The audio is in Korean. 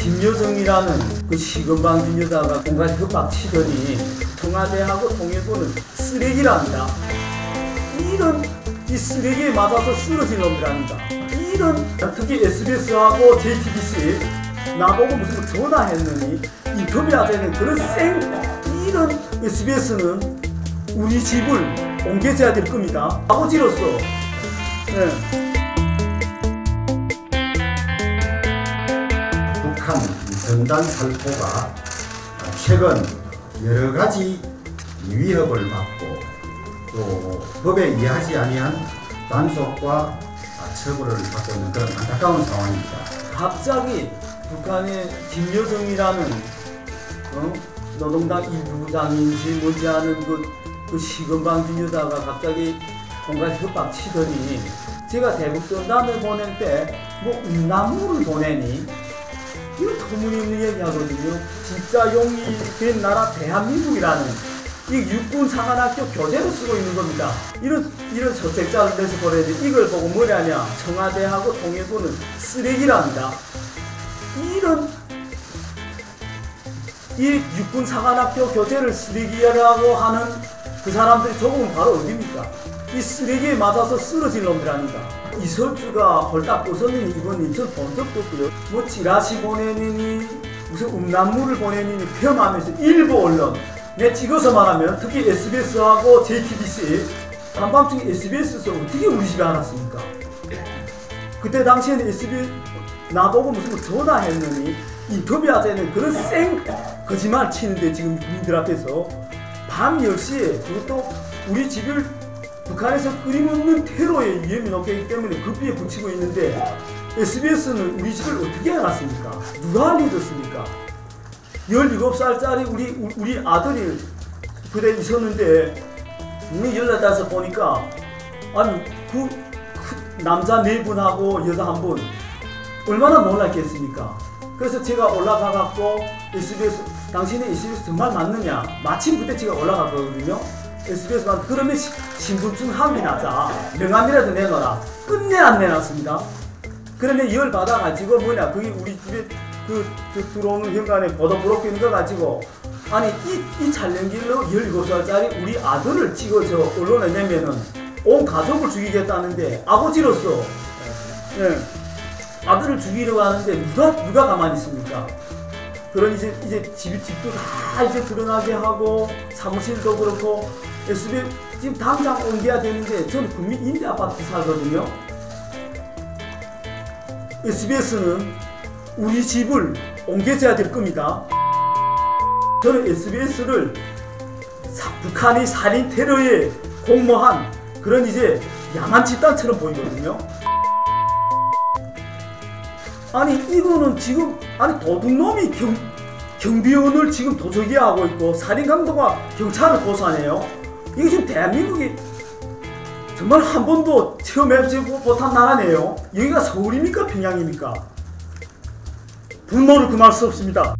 김여정이라는 그 시건방진 여자가 공간 협박치더니 청와대하고 통일부는 쓰레기랍니다. 이런 이 쓰레기에 맞아서 쓰러진 놈들합니다. 이런 특히 SBS하고 JTBC 나보고 무슨 전화했느니 인터뷰하자는 그런 이런 SBS는 우리 집을 옮겨줘야 될 겁니다. 아버지로서 북한 전단 살포가 최근 여러 가지 위협을 받고 또 법에 의하지 아니한 단속과 처벌을 받고 있는 그런 안타까운 상황입니다. 갑자기 북한의 김여정이라는 노동당 일부장인지 뭔지 아는 그 시건방진 여자가 갑자기 공간 협박 치더니 제가 대북 전단을 보낼 때 뭐 음란물을 보내니 이거 터무니없는 얘기 하거든요. 진짜 용이 된 나라 대한민국이라는 이 육군 사관학교 교재로 쓰고 있는 겁니다. 이런 저책자를 내서 보내야 돼. 이걸 보고 뭐냐냐, 청와대하고 통일부는 쓰레기랍니다. 이 육군 사관학교 교재를 쓰레기라고 하는 그 사람들이 조금은 바로 어디입니까? 이 쓰레기에 맞아서 쓰러진 놈들 아닙니까? 이설주가 홀딱 벗었느니 이건 인천 본 적도 없고요. 뭐 찌라시 보내느니 무슨 음란물을 보내느니 폄하하면서 일부 언론 내 찍어서 말하면 특히 SBS하고 JTBC 한밤중에 SBS에서 어떻게 우리 집에 알았습니까? 그때 당시에는 SBS 나보고 무슨 전화했느니 인터뷰하자는 그런 거짓말 치는데 지금 국민들 앞에서 밤 10시에 그것도 우리 집을 북한에서 끊임없는 테러의 위험이 높기 때문에 급비에 붙이고 있는데 SBS는 우리 집을 어떻게 알았습니까? 누가 알려줬습니까? 17살짜리 우리 아들이 그때 있었는데 연락해서 보니까 아니 그 남자 4분하고 여자 1분 얼마나 놀랐겠습니까? 그래서 제가 올라가갖고 SBS 당신의 SBS 정말 맞느냐? 마침 그때 제가 올라갔거든요. SBS만 그러면 신분증 확인하자. 명함이라도 내놔라. 끝내 안 내놨습니다. 그러면 열 받아가지고 뭐냐 그게 우리 집에 그 들어오는 현관에 보도 부럽게 있는 거 가지고 아니 이 촬영길로 17살짜리 우리 아들을 찍어서 언론에 내면은 온 가족을 죽이겠다는데 아버지로서 아들을 죽이려고 하는데 누가 가만히 있습니까? 그런 이제 집도 다 이제 드러나게 하고 사무실도 그렇고 SBS 지금 당장 옮겨야 되는데 저는 국민 임대 아파트 살거든요. SBS는 우리 집을 옮겨줘야 될 겁니다. 저는 SBS를 북한이 살인 테러에 공모한 그런 이제 야만 집단처럼 보이거든요. 아니 이거는 지금 아니 도둑놈이 경비원을 지금 도적이하고 있고 살인강도가 경찰을 고소하네요. 이게 지금 대한민국이 정말 한 번도 체험해보지 못한 나라네요. 여기가 서울입니까 평양입니까? 분노를 금할 수 없습니다.